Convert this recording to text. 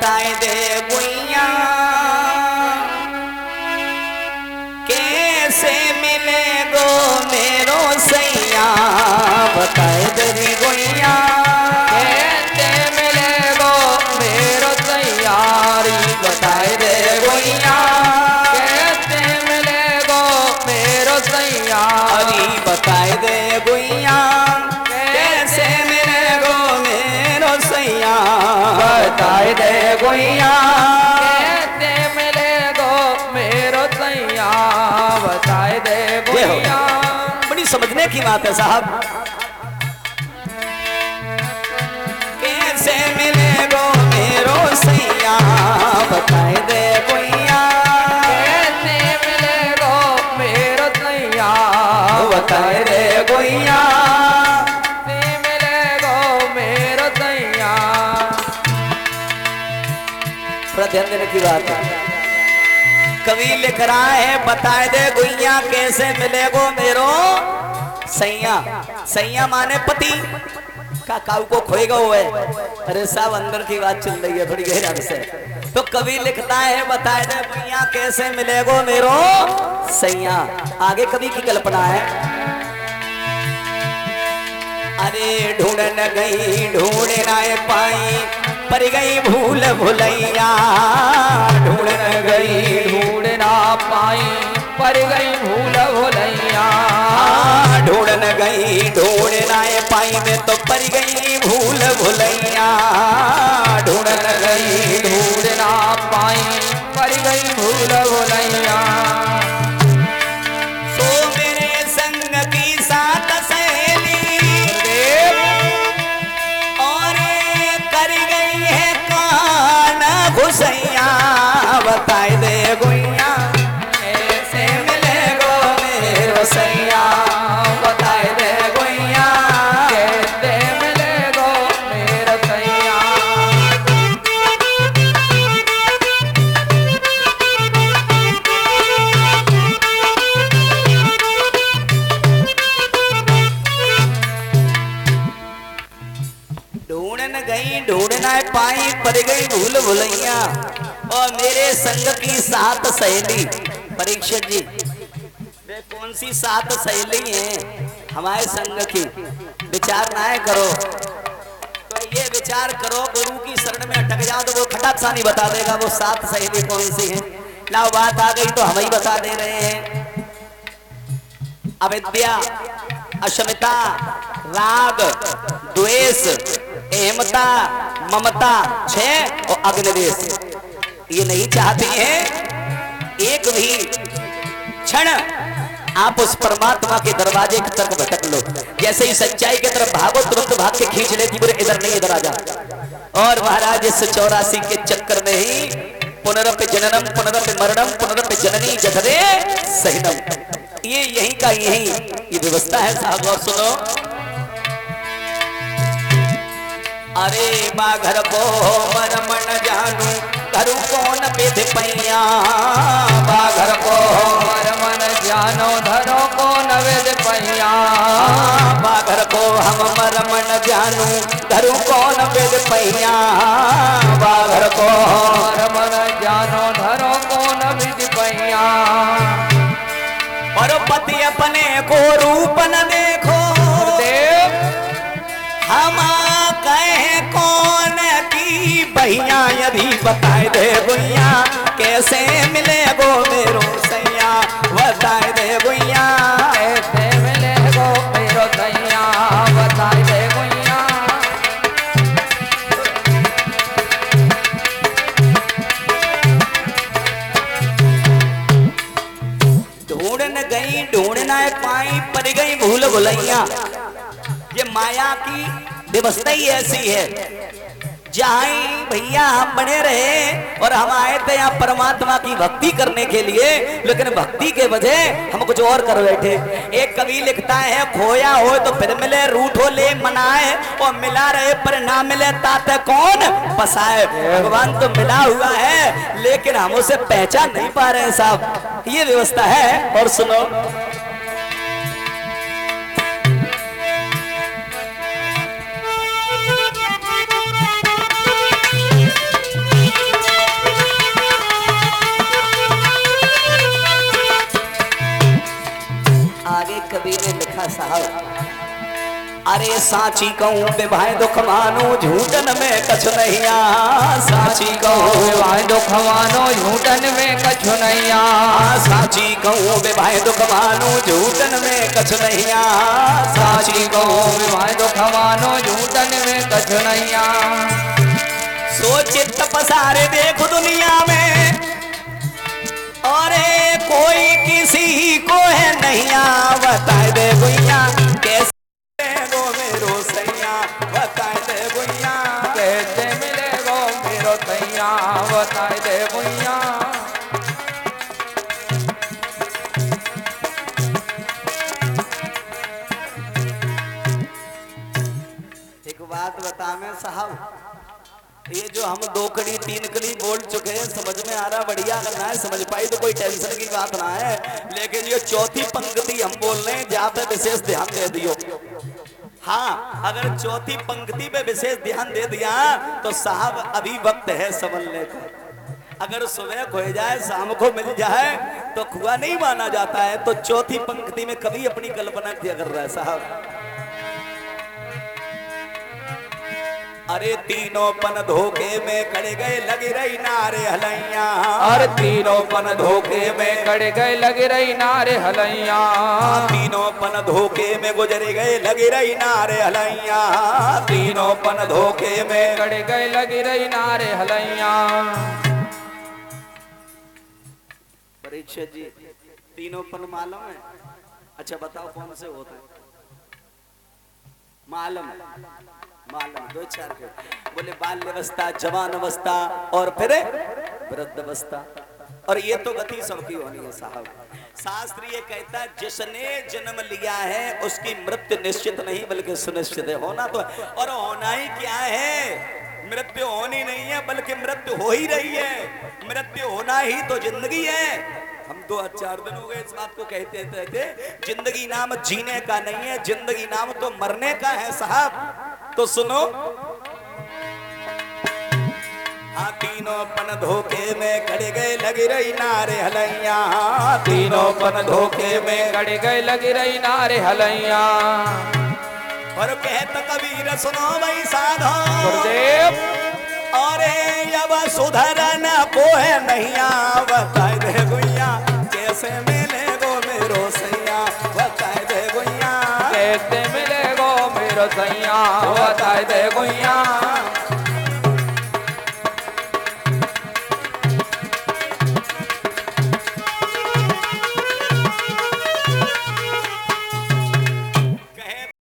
बताए दे गुइया कैसे मिले गो मेरो सैया, बताए दे गुइया कैसे मिले गो मेरो सैया, बताए दे गुइया कैसे मिले गो मेरो सैया, बताए दे गुइया कैसे मिले गो मेरो सैया, बताए दे गुइया कैसे मिले गो मेरो सैया, बताए दे गुइया। बड़ी समझने की बात है साहब। कैसे मिले गो मेरो सैया, बताए दे गुइया कैसे मिले गो मेरो सैया, बताए दे गुइया कैसे मिले गो मेरो सैया। थोड़ा ध्यान देने की बात है। कवि लिख रहा है बताए दे गुइया कैसे मिलेगो मेरो सैया। सैया माने पति का काऊ को खोएगा हुआ है। अरे साहब अंदर की बात चल रही है थोड़ी गहराई से। तो कवि लिखता है बताए दे गुइया कैसे मिलेगो मेरो सैया। आगे कवि की कल्पना है। अरे ढूंढन गई ढूंढ ना पाई पर गई भूल भुलैया, ढूंढन गई ढूंढ ना पाई पर गई भूल भुलैया, ढूंढन गई ढूंढ ना पाई में तो पर गई भूल भुलैया, ढूंढन गई ढूंढ ना पाई पर गई भूल भुलैया। सो मेरे संग की साथ सहेली और कर गई है कान घुसैया, बताए दे गुइया कैसे मिले गो मेरो सैया, बताए दे गुइया कैसे मिले गो मेरो सैया। ढूंढन गई ढूंढ ना पाई पर गई भूल भुलैया और मेरे संग की सात सहेली। परीक्षक जी वे कौन सी सात सहेली हैं हमारे संग की, विचार ना करो। तो ये विचार करो गुरु की शरण में अटक जाओ तो वो खटाक सा नहीं बता देगा वो सात सहेली कौन सी है। लाओ बात आ गई तो हम ही बता दे रहे हैं। अविद्या, अशमिता, राग, द्वेष, अहमता, ममता 6 और अग्निदेश। ये नहीं चाहती हैं एक भी क्षण आप उस परमात्मा के दरवाजे की तरफ भटक लो। जैसे ही सच्चाई की तरफ भागो तुरंत भाग के खींच लेती बोले इधर नहीं इधर आ जा। और महाराज इस 84 के चक्कर में ही पुनरपि जननम पुनरपि मरणम पुनरपि जननी जठरे सहितम। ये यही का यही ये व्यवस्था है साहब। और सुनो अरे बाघर को मरम न जानू धरू कौन विध पैया, बाघर को मरम न जानो धरो को नवेद पैया, बाघर को हम मरम न जानू धरू कौन विध पैया, बाघर को मरम न जानो धरो को नवेद पैया। और पति अपने को रूप न देखो देव हम कहे कौन की भैया, यदि बताए दे गुइया कैसे मिले गो मेरो सैया, बताए दे गुइया कैसे मिले गो मेरो सैया, बताए दे गुइया। ढूंढन गई ढूंढ ना पाई पर गई भूल भुलैया। ये माया की व्यवस्था ही ऐसी है। जहाँ भैया हम बने रहे और हम आए थे यहाँ परमात्मा की भक्ति करने के लिए, लेकिन भक्ति के वजह हम कुछ और कर बैठे। एक कवि लिखता है खोया हो तो फिर मिले, रूठो ले मनाए और मिला रहे पर ना मिले ताते कौन बसाए। भगवान तो मिला हुआ है लेकिन हम उसे पहचान नहीं पा रहे हैं साहब। ये व्यवस्था है। और सुनो आगे कवि ने लिखा साहब, अरे साची कहूँ विवाह दुख मानो झूठन में कछु नहीं आ, साची कहूँ विवाह दुख मानो झूठन में कछु नहीं आ, साची कहूँ विवाह दुख मानो झूठन में कछु नहीं आ, साची कहूँ विवाह दुख मानो झूठन में कछु नहीं आ। सोचित पसारे देखो दुनिया में, अरे कोई किसी को है नहीं आ, बताए दे गुइया कैसे गो मेरो सैया, बताए दे गुइया कैसे मिले गो मेरो सैया, बताए दे गुइया। एक बात बता मैं साहब, ये जो हम 2 कड़ी 3 कड़ी बोल चुके हैं समझ में आ रहा, बढ़िया करना है, समझ पाई तो कोई टेंशन की बात ना है, लेकिन ये चौथी पंक्ति हम बोल रहे हैं जहाँ पे विशेष ध्यान दे दियो। हाँ, अगर चौथी पंक्ति पे विशेष ध्यान दे दिया तो साहब अभी वक्त है संभलने का। अगर सुबह खो जाए शाम को मिल जाए तो खुआ नहीं माना जाता है, तो चौथी पंक्ति में कभी अपनी कल्पना किया कर रहा है साहब। अरे तीनों पन धोखे में कड़े गए लगी रही नारे हलैया, अरे तीनों पन धोखे में कड़े गए लगी रही नारे हलैया, तीनों पन धोखे में गुजर गए लगी रही नारे हलैया, तीनों पन धोखे में कड़े गए लगी रही नारे हलैया। परीक्षा जी तीनों पन मालूम है? अच्छा बताओ कौन से होते हैं? मालूम मालूम 2-4 के बोले, बाल्यावस्था, जवान अवस्था और फिर वृद्ध अवस्था, और ये तो गति सबकी होनी है साहब। शास्त्र ये कहता है जिसने जन्म लिया है उसकी मृत्यु निश्चित नहीं बल्कि सुनिश्चित है। होना तो, और होना ही क्या है, मृत्यु होनी नहीं है बल्कि मृत्यु हो ही रही है। मृत्यु होना ही तो जिंदगी है। हम 2-4 दिन हो गए इस बात को कहते थे, जिंदगी नाम जीने का नहीं है, जिंदगी नाम तो मरने का है साहब। तो सुनो, हाँ तीनों पन धोखे में कड़े गए लगी रही नारे हलैया, तीनों पन धोखे में कड़े गए लगी रही नारे हलैया। और कहत कबीर सुनो भाई साधो गुरुदेव, अरे अब सुधरन को है नहीं आ, बताए दे गुइया कैसे मिले गो मेरो सैया, बताए दे गुइया कैसे मिले गो मेरो सैया, बताए दे गुइया।